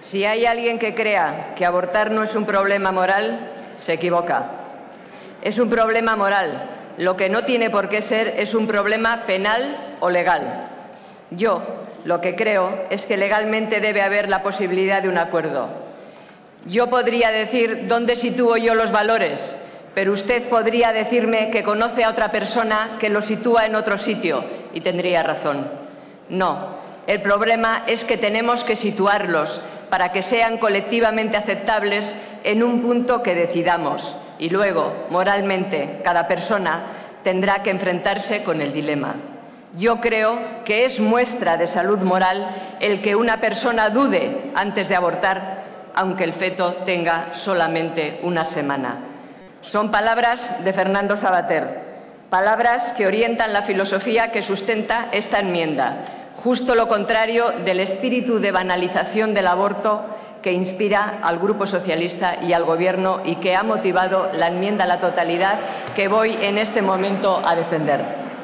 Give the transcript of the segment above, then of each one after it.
Si hay alguien que crea que abortar no es un problema moral, se equivoca. Es un problema moral. Lo que no tiene por qué ser es un problema penal o legal. Yo lo que creo es que legalmente debe haber la posibilidad de un acuerdo. Yo podría decir dónde sitúo yo los valores, pero usted podría decirme que conoce a otra persona que los sitúa en otro sitio y tendría razón. No, el problema es que tenemos que situarlos para que sean colectivamente aceptables en un punto que decidamos y luego, moralmente, cada persona tendrá que enfrentarse con el dilema. Yo creo que es muestra de salud moral el que una persona dude antes de abortar, aunque el feto tenga solamente una semana. Son palabras de Fernando Savater, palabras que orientan la filosofía que sustenta esta enmienda, justo lo contrario del espíritu de banalización del aborto que inspira al Grupo Socialista y al Gobierno y que ha motivado la enmienda a la totalidad que voy en este momento a defender.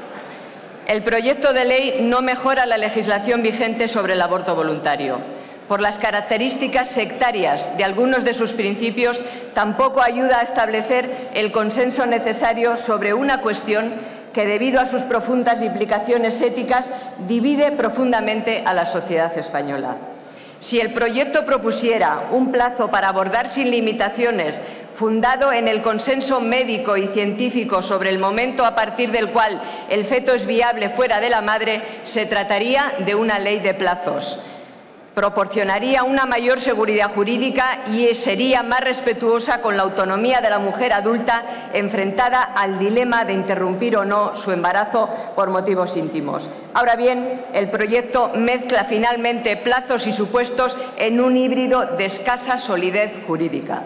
El proyecto de ley no mejora la legislación vigente sobre el aborto voluntario. Por las características sectarias de algunos de sus principios, tampoco ayuda a establecer el consenso necesario sobre una cuestión que, debido a sus profundas implicaciones éticas, divide profundamente a la sociedad española. Si el proyecto propusiera un plazo para abordar sin limitaciones, fundado en el consenso médico y científico sobre el momento a partir del cual el feto es viable fuera de la madre, se trataría de una ley de plazos. Proporcionaría una mayor seguridad jurídica y sería más respetuosa con la autonomía de la mujer adulta enfrentada al dilema de interrumpir o no su embarazo por motivos íntimos. Ahora bien, el proyecto mezcla finalmente plazos y supuestos en un híbrido de escasa solidez jurídica.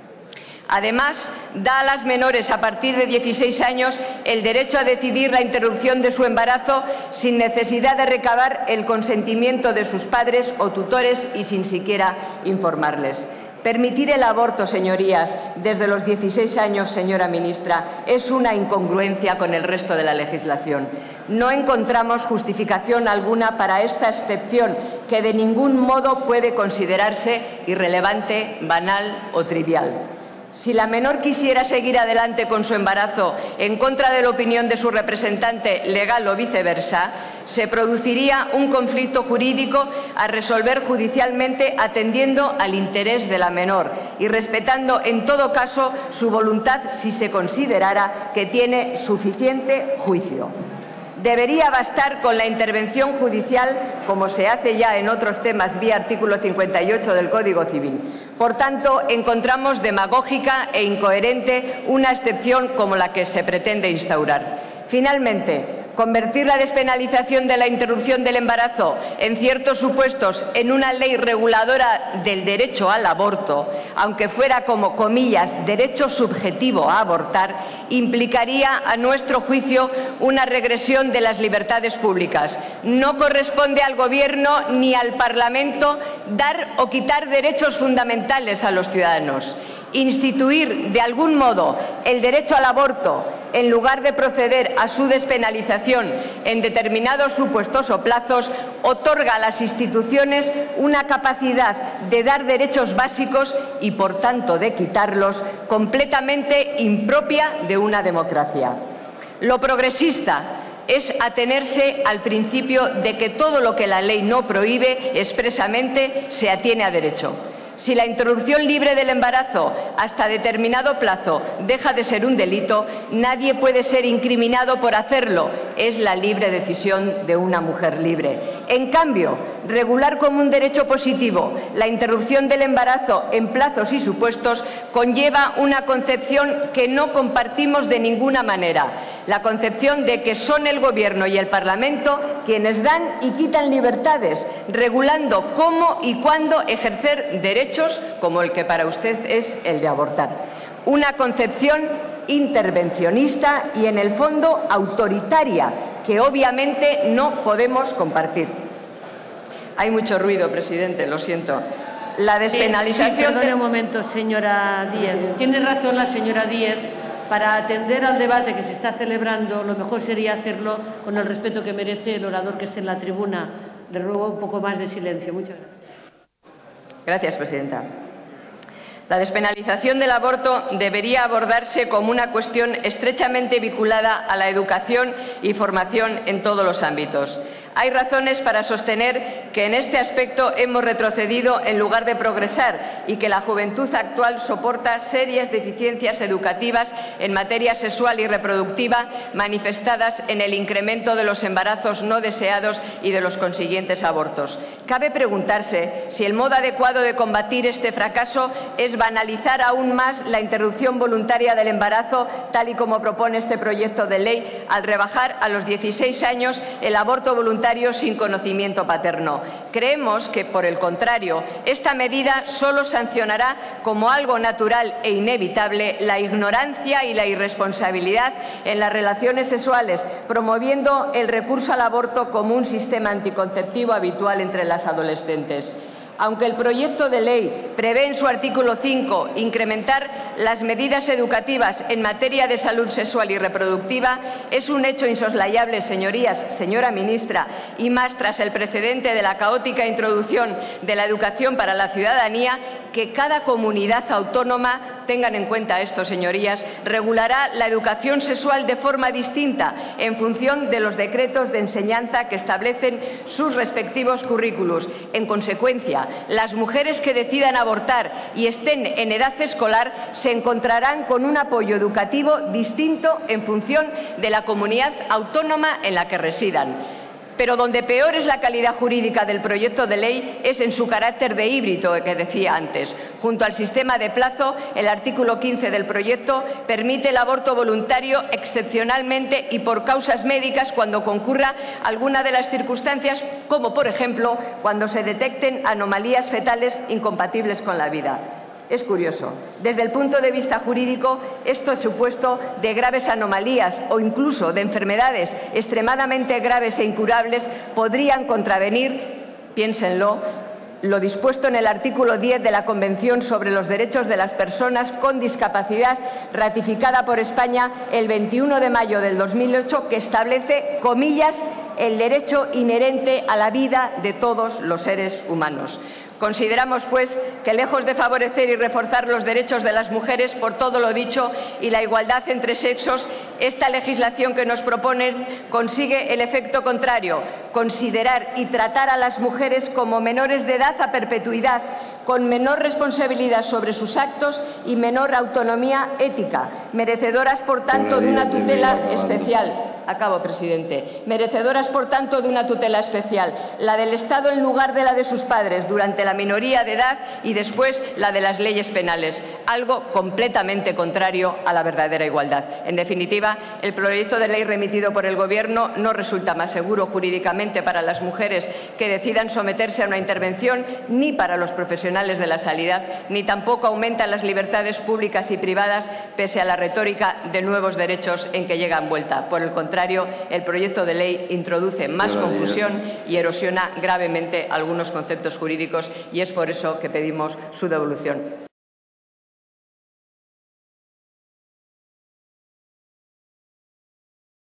Además, da a las menores a partir de 16 años el derecho a decidir la interrupción de su embarazo sin necesidad de recabar el consentimiento de sus padres o tutores y sin siquiera informarles. Permitir el aborto, señorías, desde los 16 años, señora ministra, es una incongruencia con el resto de la legislación. No encontramos justificación alguna para esta excepción, que de ningún modo puede considerarse irrelevante, banal o trivial. Si la menor quisiera seguir adelante con su embarazo en contra de la opinión de su representante legal o viceversa, se produciría un conflicto jurídico a resolver judicialmente atendiendo al interés de la menor y respetando en todo caso su voluntad si se considerara que tiene suficiente juicio. Debería bastar con la intervención judicial, como se hace ya en otros temas vía artículo 58 del Código Civil. Por tanto, encontramos demagógica e incoherente una excepción como la que se pretende instaurar. Finalmente, convertir la despenalización de la interrupción del embarazo en ciertos supuestos en una ley reguladora del derecho al aborto, aunque fuera como, comillas, derecho subjetivo a abortar, implicaría, a nuestro juicio, una regresión de las libertades públicas. No corresponde al Gobierno ni al Parlamento dar o quitar derechos fundamentales a los ciudadanos. Instituir, de algún modo, el derecho al aborto en lugar de proceder a su despenalización en determinados supuestos o plazos, otorga a las instituciones una capacidad de dar derechos básicos y, por tanto, de quitarlos, completamente impropia de una democracia. Lo progresista es atenerse al principio de que todo lo que la ley no prohíbe expresamente se atiene a derecho. Si la interrupción libre del embarazo hasta determinado plazo deja de ser un delito, nadie puede ser incriminado por hacerlo. Es la libre decisión de una mujer libre. En cambio, regular como un derecho positivo la interrupción del embarazo en plazos y supuestos conlleva una concepción que no compartimos de ninguna manera. La concepción de que son el Gobierno y el Parlamento quienes dan y quitan libertades, regulando cómo y cuándo ejercer derechos como el que para usted es el de abortar. Una concepción intervencionista y, en el fondo, autoritaria, que obviamente no podemos compartir. Hay mucho ruido, presidente, lo siento. La despenalización... Sí, perdone un momento, señora Díez. Tiene razón la señora Díez. Para atender al debate que se está celebrando, lo mejor sería hacerlo con el respeto que merece el orador que esté en la tribuna. Le ruego un poco más de silencio. Muchas gracias. Gracias, presidenta. La despenalización del aborto debería abordarse como una cuestión estrechamente vinculada a la educación y formación en todos los ámbitos. Hay razones para sostener que en este aspecto hemos retrocedido en lugar de progresar y que la juventud actual soporta serias deficiencias educativas en materia sexual y reproductiva manifestadas en el incremento de los embarazos no deseados y de los consiguientes abortos. Cabe preguntarse si el modo adecuado de combatir este fracaso es banalizar aún más la interrupción voluntaria del embarazo, tal y como propone este proyecto de ley, al rebajar a los 16 años el aborto voluntario sin conocimiento paterno. Creemos que, por el contrario, esta medida solo sancionará como algo natural e inevitable la ignorancia y la irresponsabilidad en las relaciones sexuales, promoviendo el recurso al aborto como un sistema anticonceptivo habitual entre las adolescentes. Aunque el proyecto de ley prevé en su artículo 5 incrementar las medidas educativas en materia de salud sexual y reproductiva, es un hecho insoslayable, señorías, señora ministra, y más tras el precedente de la caótica introducción de la educación para la ciudadanía, que cada comunidad autónoma, tengan en cuenta esto, señorías, regulará la educación sexual de forma distinta en función de los decretos de enseñanza que establecen sus respectivos currículos. En consecuencia, las mujeres que decidan abortar y estén en edad escolar se encontrarán con un apoyo educativo distinto en función de la comunidad autónoma en la que residan. Pero donde peor es la calidad jurídica del proyecto de ley es en su carácter de híbrido que decía antes. Junto al sistema de plazo, el artículo 15 del proyecto permite el aborto voluntario excepcionalmente y por causas médicas cuando concurra alguna de las circunstancias, como por ejemplo cuando se detecten anomalías fetales incompatibles con la vida. Es curioso. Desde el punto de vista jurídico, esto es supuesto de graves anomalías o incluso de enfermedades extremadamente graves e incurables podrían contravenir, piénsenlo, lo dispuesto en el artículo 10 de la Convención sobre los Derechos de las Personas con Discapacidad, ratificada por España el 21 de mayo del 2008, que establece, comillas, el derecho inherente a la vida de todos los seres humanos. Consideramos, pues, que lejos de favorecer y reforzar los derechos de las mujeres por todo lo dicho y la igualdad entre sexos, esta legislación que nos proponen consigue el efecto contrario: considerar y tratar a las mujeres como menores de edad a perpetuidad, con menor responsabilidad sobre sus actos y menor autonomía ética, merecedoras, por tanto, de una tutela especial. Acabo, presidente. Merecedoras, por tanto, de una tutela especial, la del Estado en lugar de la de sus padres durante la minoría de edad y después la de las leyes penales, algo completamente contrario a la verdadera igualdad. En definitiva, el proyecto de ley remitido por el Gobierno no resulta más seguro jurídicamente para las mujeres que decidan someterse a una intervención, ni para los profesionales de la sanidad, ni tampoco aumenta las libertades públicas y privadas, pese a la retórica de nuevos derechos en que llega envuelta. Por el contrario, el proyecto de ley introduce más confusión y erosiona gravemente algunos conceptos jurídicos, y es por eso que pedimos su devolución.